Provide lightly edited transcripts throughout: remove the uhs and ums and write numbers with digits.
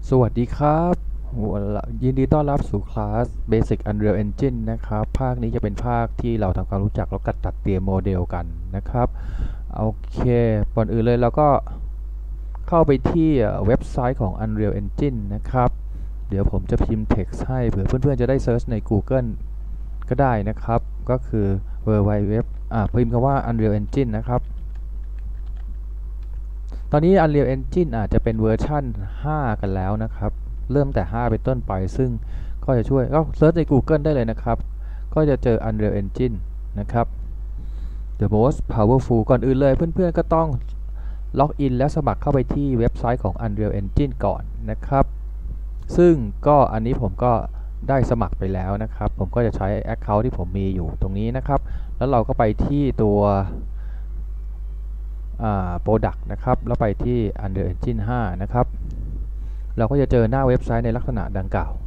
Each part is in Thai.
สวัสดีครับยินดีต้อนรับสู่คลาส Basic Unreal Engine นะครับภาคนี้จะเป็นภาคที่เราทำความรู้จักแล้วก็จัดเตรียมโมเดลกันนะครับโอเคก่อนอื่นเลยเราก็เข้าไปที่เว็บไซต์ของ Unreal Engine นะครับเดี๋ยวผมจะพิมพ์ text ให้เผื่อเพื่อนๆจะได้เซิร์ชใน Google ก็ได้นะครับก็คือ www พิมพ์คำว่า Unreal Engine นะครับตอนนี้ Unreal Engine อาจจะเป็นเวอร์ชั่น5กันแล้วนะครับเริ่มแต่5เป็นต้นไปซึ่งก็จะช่วยก็เซิร์ชใน Google ได้เลยนะครับก็จะเจอ Unreal Engine นะครับ The most powerful ก่อนอื่นเลยเพื่อนๆก็ต้องล็อกอินและสมัครเข้าไปที่เว็บไซต์ของ Unreal Engine ก่อนนะครับซึ่งก็อันนี้ผมก็ได้สมัครไปแล้วนะครับผมก็จะใช้ Account ที่ผมมีอยู่ตรงนี้นะครับแล้วเราก็ไปที่ตัวProduct นะครับแล้วไปที่ Unreal Engine 5นะครับเราก็จะเจอหน้าเว็บไซต์ในลักษณะดังกล่าว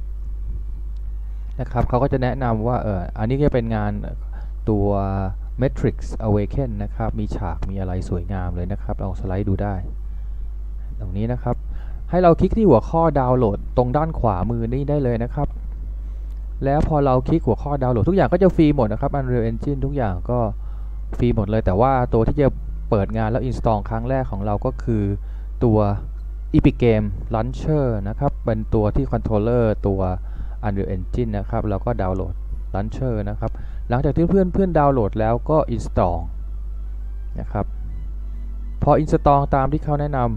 นะครับเขาก็จะแนะนำว่าอันนี้ก็เป็นงานตัว Matrix Awaken นะครับมีฉากมีอะไรสวยงามเลยนะครับลองสไลด์ดูได้ตรงนี้นะครับให้เราคลิกที่หัวข้อดาวน์โหลดตรงด้านขวามือนี่ได้เลยนะครับแล้วพอเราคลิกหัวข้อดาวน์โหลดทุกอย่างก็จะฟรีหมดนะครับ Unreal Engine ทุกอย่างก็ฟรีหมดเลยแต่ว่าตัวที่จะเปิดงานแล้ว install ครั้งแรกของเราก็คือตัว Epic Game Launcher นะครับเป็นตัวที่คอนโทรลเลอร์ตัว Unreal Engine นะครับแล้วก็ดาวน์โหลด Launcher นะครับหลังจากที่เพื่อนดาวน์โหลดแล้วก็ install นะครับพอ install ตามที่เขาแนะนำ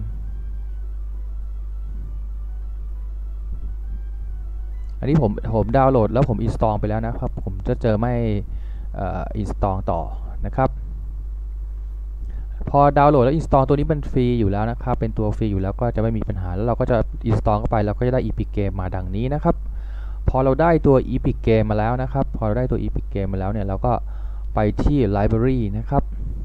อันนี้ผมดาวน์โหลดแล้วผม install ไปแล้วนะครับผมจะเจอไม่install ต่อนะครับพอดาวน์โหลดแล้ว install ตัวนี้มันฟรีอยู่แล้วนะครับเป็นตัวฟรีอยู่แล้วก็จะไม่มีปัญหาแล้วเราก็จะ install เข้าไปเราก็จะได้ Epic Game มาดังนี้นะครับพอเราได้ตัว Epic Game มาแล้วนะครับพอเราได้ตัว Epic Game มาแล้วเนี่ยเราก็ไปที่ Library นะครับ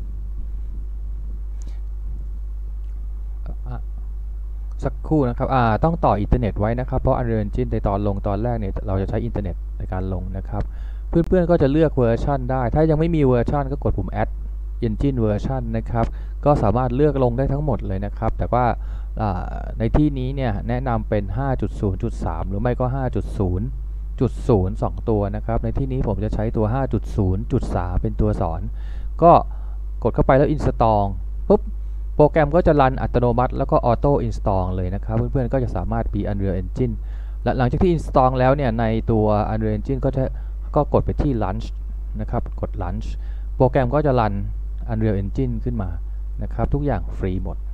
สักครู่นะครับต้องต่ออินเทอร์เน็ตไว้นะครับเพราะ Unreal Engine ในตอนลงตอนแรกเนี่ยเราจะใช้อินเทอร์เน็ตในการลงนะครับเพื่อนๆก็จะเลือกเวอร์ชันได้ถ้ายังไม่มีเวอร์ชันก็กดปุ่ม Add Engine Version นะครับก็สามารถเลือกลงได้ทั้งหมดเลยนะครับแต่ว่าในที่นี้เนี่ยแนะนำเป็น 5.0.3 หรือไม่ก็ 5.0.0 2 ตัวนะครับในที่นี้ผมจะใช้ตัว 5.0.3 เป็นตัวสอนก็กดเข้าไปแล้ว Install ปุ๊บโปรแกรมก็จะรันอัตโนมัติแล้วก็ Auto Install เลยนะครับเพื่อนๆก็จะสามารถมี Unreal Engine และหลังจากที่ Install แล้วเนี่ยในตัว Unreal Engine ก็กดไปที่ Launch นะครับกด Launch โปรแกรมก็จะรัน Unreal Engine ขึ้นมานะครับทุกอย่างฟรีหมด